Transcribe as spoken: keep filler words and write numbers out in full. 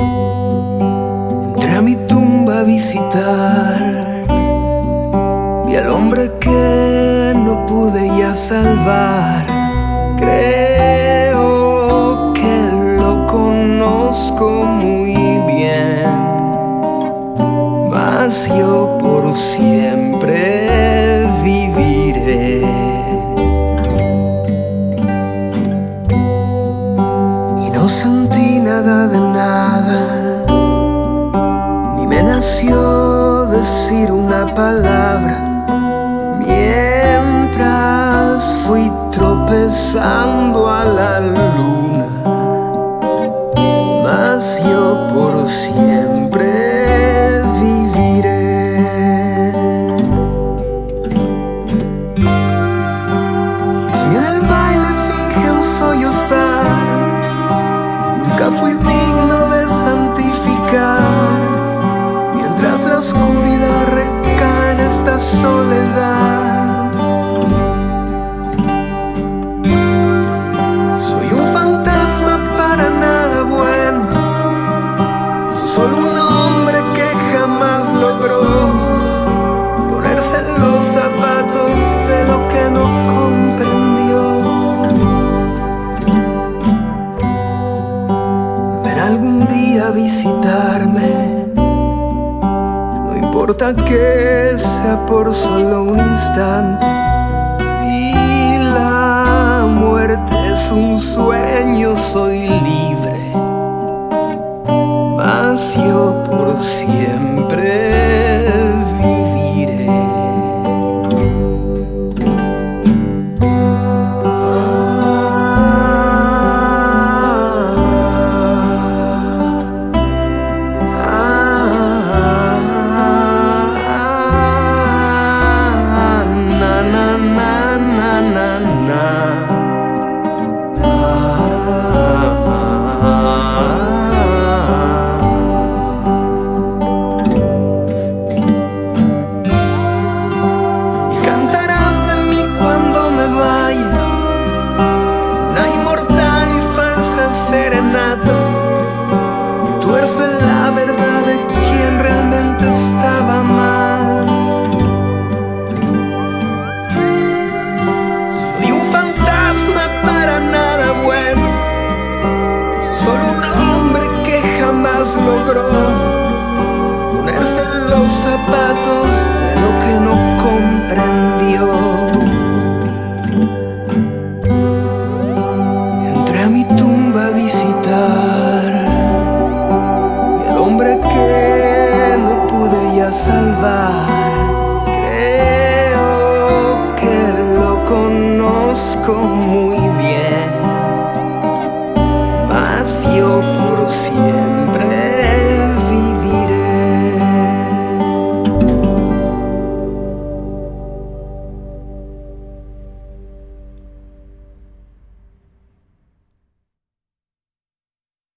Entré a mi tumba a visitar, vi al hombre que no pude ya salvar. Creo que lo conozco muy bien, mas yo por siempre viviré. Y no sentí nada de nada, ni me nació decir una palabra, mientras fui tropezando a la luna, mas yo por siempre viviré. Y en el baile finge un sollozar, nunca fui digno de santificar, mientras la oscuridad recae en esta soledad. Soy un fantasma para nada bueno, solo un hombre que jamás logró ponerse en los zapatos de lo que no comprendió. Ven algún día a visitarme, no importa que sea por solo un instante. Si la muerte es un sueño, soy libre, mas yo por siempre viviré. Logró ponerse en los zapatos de lo que no comprendió. Entré a mi tumba a visitar, y el hombre que no pude ya salvar, creo que lo conozco muy bien, mas yo por siempre